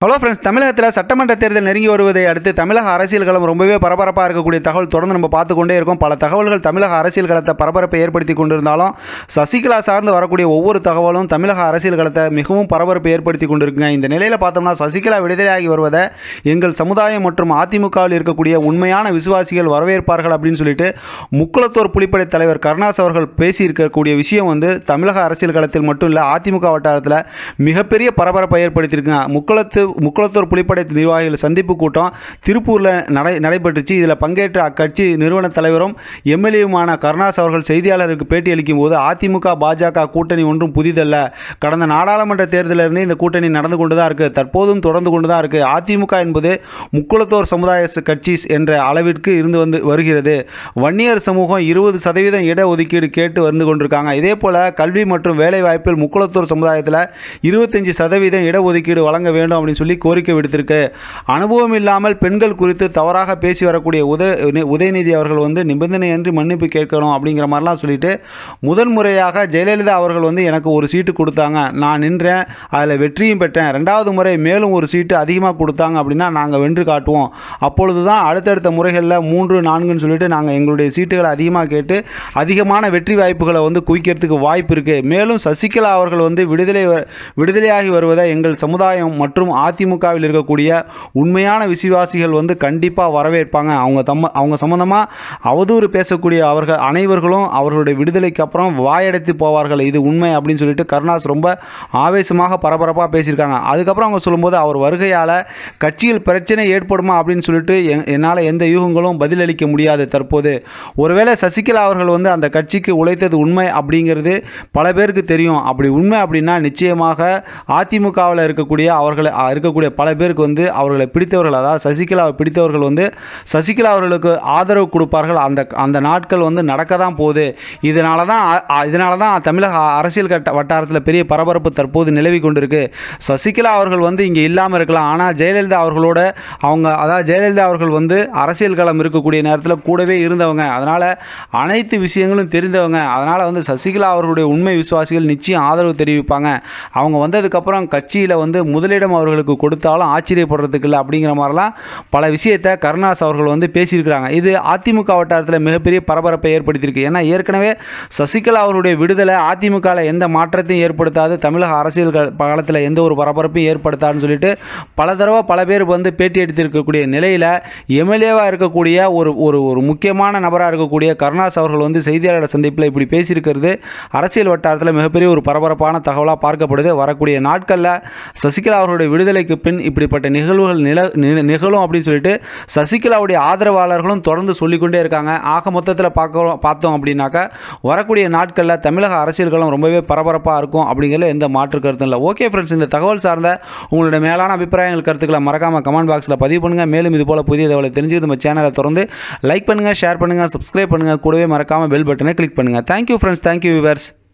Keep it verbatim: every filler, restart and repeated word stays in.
Hello friends, தமிழகத்தில் சட்டமன்ற தேர்தல் நெருங்கி வருவதை அடுத்து தமிழக அரசியல் களம் ரொம்பவே பரபரப்பாக இருக்கக்கூடிய தகவல் தொடர்ந்து நம்ம பார்த்து கொண்டே இருக்கோம். பல தகவல்கள் தமிழக அரசியல் களத்தை பரபரப்பை ஏற்படுத்தி கொண்டிருந்தாலும் சசிகலா சார்ந்து வரக்கூடிய ஒவ்வொரு தகவலும் தமிழக அரசியல் களத்தை மிகவும் பரபரப்பை ஏற்படுத்தி கொண்டிருக்குங்க. இந்த நிலையில் பார்த்தோம்னா சசிகலா விடுதலையாகி வருவதை எங்கள் சமுதாயம் மற்றும் அதிமுகவில் இருக்கக்கூடிய உண்மையான விசுவாசிகள் வரவேற்பார்கள் அப்படின்னு சொல்லிட்டு முக்குளத்தூர் புலிப்படை தலைவர் கருணாஸ் அவர்கள் பேசியிருக்கக்கூடிய விஷயம் வந்து தமிழக அரசியல் களத்தில் மட்டும் இல்லை, அதிமுக வட்டாரத்தில் மிகப்பெரிய பரபரப்பை ஏற்படுத்தியிருக்குங்க. முக்குளத்து முக்குளத்தூர் புலிப்படை நிர்வாகிகள் சந்திப்பு கூட்டம் திருப்பூரில் நடை நடைபெற்றுச்சு. இதில் பங்கேற்ற அக்கட்சி நிறுவன தலைவரும் எம்எல்ஏவுமான கருணாஸ் அவர்கள் செய்தியாளருக்கு பேட்டி அளிக்கும் போது அதிமுக பாஜக கூட்டணி ஒன்றும் புதிதல்ல, கடந்த நாடாளுமன்ற தேர்தலிலிருந்தே இந்த கூட்டணி நடந்து கொண்டு தான் இருக்குது, தற்போதும் தொடர்ந்து கொண்டு தான் இருக்குது. அதிமுக என்பது முக்குளத்தோர் சமுதாய கட்சி என்ற அளவிற்கு இருந்து வந்து வருகிறது. வன்னியர் சமூகம் இருபது சதவீதம் இடஒதுக்கீடு கேட்டு வந்து கொண்டிருக்காங்க. இதே போல் கல்வி மற்றும் வேலை வாய்ப்பில் முக்குளத்தோர் சமுதாயத்தில் இருபத்தஞ்சு சதவீதம் இடஒதுக்கீடு வழங்க வேண்டும் அப்படின்னு சொல்லி கோரிக்கை விடுத்திருக்கு. அனுபவம் இல்லாமல் பெண்கள் குறித்து தவறாக பேசி வரக்கூடிய உதய உதயநிதி அவர்கள் வந்து நிபந்தனையின்றி மன்னிப்பு கேட்கணும் அப்படிங்கிற மாதிரிலாம் சொல்லிட்டு முதன்முறையாக ஜெயலலிதா அவர்கள் வந்து எனக்கு ஒரு சீட்டு கொடுத்தாங்க, நான் நின்றேன், அதில் வெற்றியும் பெற்றேன், ரெண்டாவது முறை மேலும் ஒரு சீட்டு அதிகமாக கொடுத்தாங்க அப்படின்னா நாங்கள் வென்று காட்டுவோம், அப்பொழுது தான் அடுத்தடுத்த முறைகளில் மூன்று நான்குன்னு சொல்லிட்டு நாங்கள் எங்களுடைய சீட்டுகளை அதிகமாக கேட்டு அதிகமான வெற்றி வாய்ப்புகளை வந்து குவிக்கிறதுக்கு வாய்ப்பு இருக்குது. மேலும் சசிகலா அவர்கள் வந்து விடுதலை விடுதலையாகி வருவதை எங்கள் சமுதாயம் மற்றும் அதிமுகவில் இருக்கக்கூடிய உண்மையான விசுவாசிகள் வந்து கண்டிப்பாக வரவேற்பாங்க. அவங்க தம்ம அவங்க சம்பந்தமாக அவதூறு பேசக்கூடிய அவர்கள் அனைவர்களும் அவர்களுடைய விடுதலைக்கு அப்புறம் வாயடைத்து போவார்கள், இது உண்மை அப்படின்னு சொல்லிட்டு கருணாஸ் ரொம்ப ஆவேசமாக பரபரப்பாக பேசியிருக்காங்க. அதுக்கப்புறம் அவங்க சொல்லும்போது அவர் வருகையால் கட்சியில் பிரச்சனை ஏற்படுமா அப்படின்னு சொல்லிட்டு என்னால் எந்த யூகங்களும் பதிலளிக்க முடியாது. தற்போது ஒருவேளை சசிகலா அவர்கள் வந்து அந்த கட்சிக்கு உழைத்தது உண்மை அப்படிங்கிறது பல பேருக்கு தெரியும். அப்படி உண்மை அப்படின்னா நிச்சயமாக அதிமுகவில் இருக்கக்கூடிய அவர்களை இருக்கக்கூடிய பல பேருக்கு வந்து அவர்களை பிடித்தவர்கள், அதாவது சசிகலாவை பிடித்தவர்கள் வந்து சசிகலா அவர்களுக்கு ஆதரவு கொடுப்பார்கள். அந்த அந்த நாட்கள் வந்து நடக்க தான் போகுது. இதனால தான் இதனால தான் தமிழக அரசியல் கட்ட வட்டாரத்தில் பெரிய பரபரப்பு தற்போது நிலவி கொண்டிருக்கு. சசிகலா அவர்கள் வந்து இங்கே இல்லாமல் இருக்கலாம், ஆனால் ஜெயலலிதா அவர்களோட அவங்க அதாவது ஜெயலலிதா அவர்கள் வந்து அரசியல் களம் இருக்கக்கூடிய நேரத்தில் கூடவே இருந்தவங்க, அதனால் அனைத்து விஷயங்களும் தெரிந்தவங்க. அதனால் வந்து சசிகலா அவர்களுடைய உண்மை விசுவாசிகள் நிச்சயம் ஆதரவு தெரிவிப்பாங்க. அவங்க வந்ததுக்கப்புறம் கட்சியில் வந்து முதலிடம் அவர்களுக்கு கொடுத்தாலும் ஆச்சரியப்படுறதுக்கு இல்லை அப்படிங்கிற மாதிரிலாம் பல விஷயத்தை கருணாஸ் அவர்கள் வந்து பேசியிருக்கிறாங்க. இது அதிமுக வட்டாரத்தில் மிகப்பெரிய பரபரப்பை ஏற்படுத்தியிருக்கு. ஏன்னா ஏற்கனவே சசிகலா அவருடைய விடுதலை அதிமுகவில் எந்த மாற்றத்தையும் ஏற்படுத்தாது, தமிழக அரசியல் காலத்தில் எந்த ஒரு பரபரப்பையும் ஏற்படுத்தாதுன்னு சொல்லிட்டு பல தடவை பல பேர் வந்து பேட்டி எடுத்திருக்கக்கூடிய நிலையில் எம்எல்ஏவாக இருக்கக்கூடிய ஒரு ஒரு ஒரு முக்கியமான நபராக இருக்கக்கூடிய கருணாஸ் அவர்கள் வந்து செய்தியாளர் சந்திப்பில் இப்படி பேசியிருக்கிறது அரசியல் வட்டாரத்தில் மிகப்பெரிய ஒரு பரபரப்பான தகவலாக பார்க்கப்படுது. வரக்கூடிய நாட்களில் சசிகலா அவருடைய விடுதலைக்கு பின் இப்படிப்பட்ட நிகழ்வுகள் நில நிகழும் அப்படின்னு சொல்லிட்டு சசிகலாவுடைய ஆதரவாளர்களும் தொடர்ந்து சொல்லிக்கொண்டே இருக்காங்க. ஆக மொத்தத்தில் பார்க்குறோம் பார்த்தோம் அப்படின்னாக்கா வரக்கூடிய நாட்களில் தமிழக அரசியல்களும் ரொம்பவே பரபரப்பாக இருக்கும் அப்படிங்கிறதுல எந்த மாற்று கருத்தும் இல்லை. ஓகே ஃப்ரெண்ட்ஸ், இந்த தகவல் சார்ந்த உங்களுடைய மேலான அபிப்பிராயங்கள் கருத்துக்களை மறக்காமல் கமெண்ட் பாக்ஸில் பதிவு பண்ணுங்கள். மேலும் இது போல் புதிய தகவலை தெரிஞ்சு நம்ம சேனலை தொடர்ந்து லைக் பண்ணுங்கள், ஷேர் பண்ணுங்கள், சப்ஸ்கிரைப் பண்ணுங்கள், கூடவே மறக்காமல் பெல் பட்டனை கிளிக் பண்ணுங்கள். Thank you friends, thank you viewers.